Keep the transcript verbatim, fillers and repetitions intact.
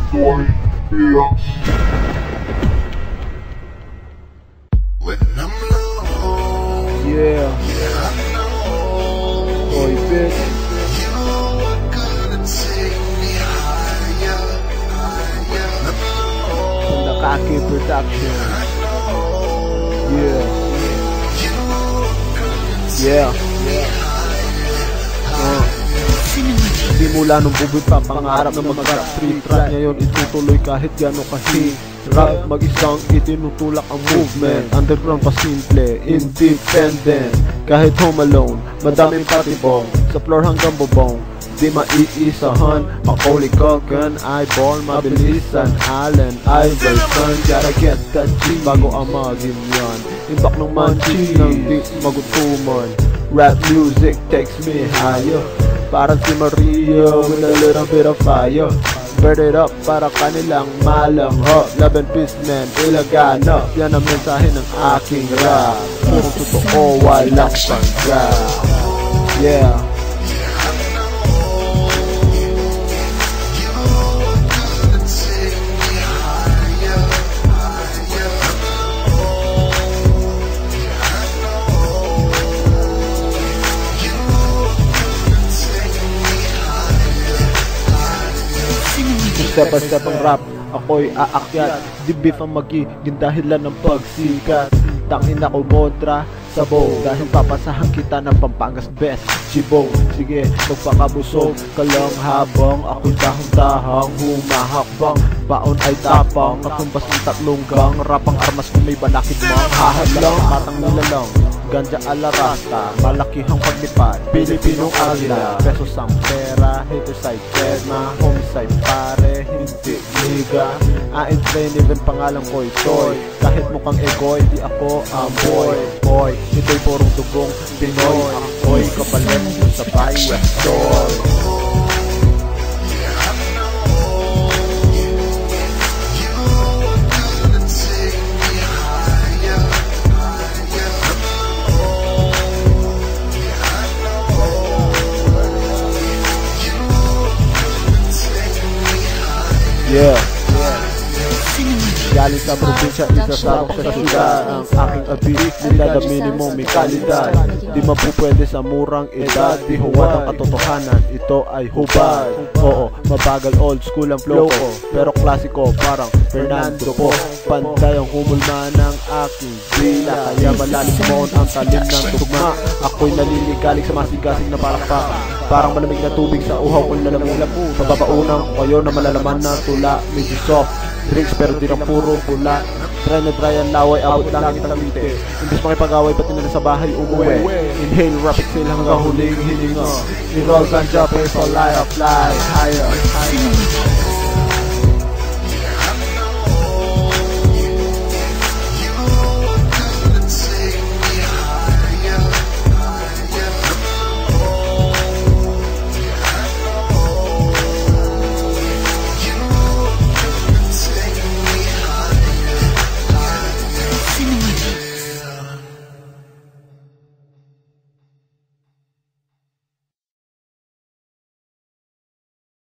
Boy, yeah. When I'm low, Yeah, yeah, I know. boy, bitch. You're gonna take me higher, higher. When I'm low, From the Kaki Production. I know. Yeah, You're gonna take yeah. me higher, Uh. Simula nung bubit pa pangarap na mag-rap street rap, ngayon itutuloy kahit gano'ng kahirap. Mag-isang itinutulak ang movement, underground pa simple, independent. Kahit home alone, madaming patibong, sa floor hanggang bubong, di maiisahan. Macaulay Culkin, eyeball, mabilisan, Allen Iverson. Gotta get that G bago ang maging yan. Imbak ng manchi nang di magutuman. Rap music takes me higher, parang si Maria with a little bit of fire. Burn it up para kanilang malangho. Love and peace man, Ilagana. Yan ang mensahe ng aking rap. Puro totoo, walang panggap. Yeah. Step-by-step ang rap, ako'y aakyat. Di beef ang magiging dahilan ng pagsikat. Tangin ako modra, sabaw, dahil papasahan kita ng Pampangas best Chibong. Sige, magpakabusog ka lang habang ako'y tahong-tahang humahakbang. Baon ay tapang, katumbas ng tatlong gang. Rapang armas kung may balakid mang hahadlang. Katang nilalang, ganja alarasta, malakihang paglipad, Pilipinong agila. Pesos ang pera, haters ay tema, homicide pare, hindi liga. Ain train, even pangalan ko'y Toy. Kahit mukhang egoy, di ako ang boy. Boy, ito'y purong dugong Pinoy. Ako'y kapalit sa Baywest Toy. Yeah. Galing sa probinsya, isa sa ako sa syudad. Ang aking abilidad, ang minimum may kalidad. Di mapupwede sa murang edad. Di huwad ang katotohanan, ito ay hubad. Oo, mabagal old school ang flow ko, pero klasiko parang Fernando po. Pantay ang humulma ng aking dila, kaya malalim mo ang talim ng tugma. Ako'y naliligalig sa masigasig na palakpakan, parang malamig na tubig sa uhaw kong lalamulapo. Pababaunang ko kayo na malalaman na tula. Medyo soft drinks pero di lang puro pula. Dry na dry ang laway, abot lang kitang ngiti. Imbis makipag-away, ba't nila sa bahay umuwi? Inhale, rapid exhale hanggang huling hininga. I-roll ganja, pay for life, fly higher, higher.